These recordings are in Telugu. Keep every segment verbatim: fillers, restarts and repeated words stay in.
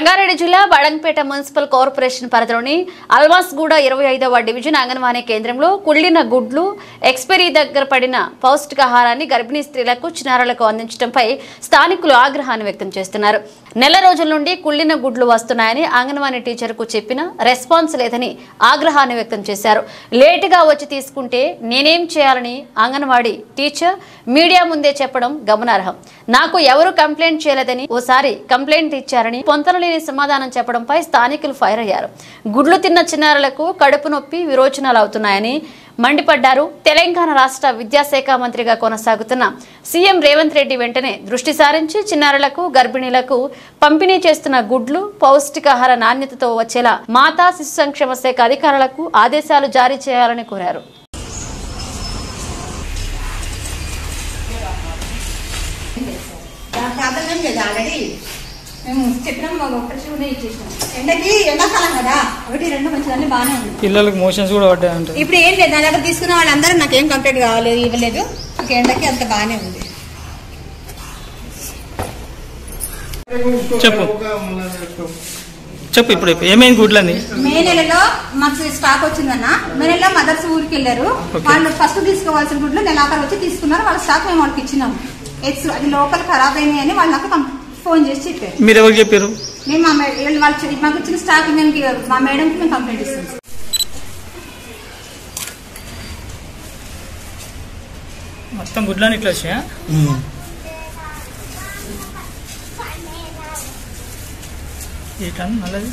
రంగారెడ్డి జిల్లా బడంగపేట మున్సిపల్ కార్పొరేషన్ పరిధిలోని అల్వాస్గూడ ఇరవై ఐదవ డివిజన్ అంగన్వాడీ కేంద్రంలో కుళ్ళిన గుడ్లు ఎక్స్పైరీ దగ్గర పడిన పౌష్టికాహారాన్ని గర్భిణీ స్త్రీలకు చిన్నారులకు అందించడంపై స్థానికులు ఆగ్రహాన్ని వ్యక్తం చేస్తున్నారు. నెల రోజుల నుండి కుళ్ళిన గుడ్లు వస్తున్నాయని అంగన్వాడీ టీచర్కు చెప్పినా రెస్పాన్స్ లేదని ఆగ్రహాన్ని వ్యక్తం చేశారు. లేటుగా వచ్చి తీసుకుంటే నేనేం చేయాలని అంగన్వాడీ టీచర్ మీడియా ముందే చెప్పడం గమనార్హం. నాకు ఎవరు కంప్లైంట్ చేయలేదని ఓసారి కంప్లైంట్ ఇచ్చారని పొంతనలేని సమాధానం చెప్పడంపై స్థానికులు ఫైర్ అయ్యారు. గుడ్లు తిన్న చిన్నారులకు కడుపు నొప్పి విరోచనాలు అవుతున్నాయని మండిపడ్డారు. తెలంగాణ రాష్ట్ర విద్యాశాఖ మంత్రిగా కొనసాగుతున్న సీఎం రేవంత్ రెడ్డి వెంటనే దృష్టి సారించి చిన్నారులకు గర్భిణీలకు పంపిణీ చేస్తున్న గుడ్లు పౌష్టికాహార నాణ్యతతో వచ్చేలా మాతా శిశు సంక్షేమ శాఖ అధికారులకు ఆదేశాలు జారీ చేయాలని కోరారు. ఎండకి ఎండాకాలం కదా ఒకటి రెండు మంచిదన్నీ బాగానే ఉంది. పిల్లలకు మోషన్స్ కూడా పడ్డాయంట. ఇప్పుడు ఏం లేదు, నా దగ్గర తీసుకున్న వాళ్ళందరూ నాకేం కంప్లైంట్ కావాలి ఇవ్వలేదు. ఇంకా ఎండకి అంత బాగానే ఉంది. చెప్పు చెప్పు ఇప్పుడు ఏమేమి గుడ్లని? మే నెలలో మాకు స్టాక్ వచ్చిందన్న. మే నెలలో మదర్స్ ఊరికి వెళ్ళారు. వాళ్ళు ఫస్ట్ తీసుకోవాల్సిన గుడ్లు నెలాఖరు వచ్చి తీసుకున్నారు. వాళ్ళ స్టాక్ మేము వాళ్ళకి ఇచ్చినాము. ఎగ్స్ అది లోపల ఖరాబ్ అయినాయి అని వాళ్ళు నాకు ఫోన్ చేసి చెప్పారు. మీరు ఎవరు చెప్పారు? మేము మా వాళ్ళు మాకు ఇచ్చిన స్టాక్ మేము మా మేడంకి మేము కంప్లైంట్ ఇస్తాం. మొత్తం గుడ్లని ఇట్లా వచ్చాయా? మళ్ళీ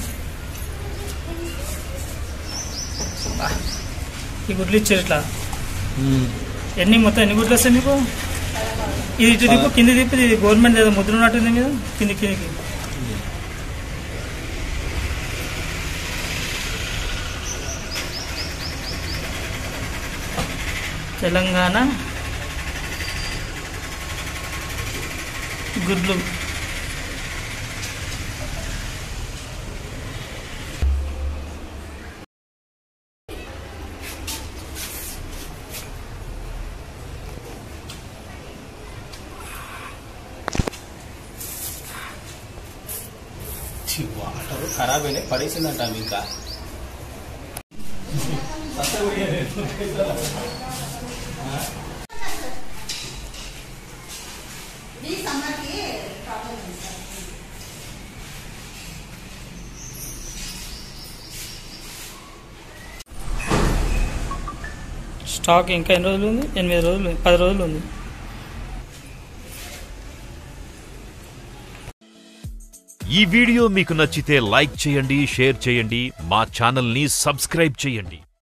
ఈ గుడ్లు ఇచ్చారు ఇట్లా. ఎన్ని మొత్తం ఎన్ని గుడ్లు వస్తాయి మీకు? ఇది ఇటు దిప్పు కింది దిప్పు. ఇది గవర్నమెంట్ ఏదో ముద్ర ఉన్నట్టుంది మీద కింది కిందికి. తెలంగాణ గుడ్లు వాటర్ ఖరాబ్ అయినాయి పడేసిందంట. ఇంకా స్టాక్ ఇంకా ఎన్ని రోజులు ఉంది? ఎనిమిది రోజులు పది రోజులు ఉంది. ఈ వీడియో మీకు నచ్చితే లైక్ చేయండి, షేర్ చేయండి, మా ఛానల్ని సబ్స్క్రైబ్ చేయండి.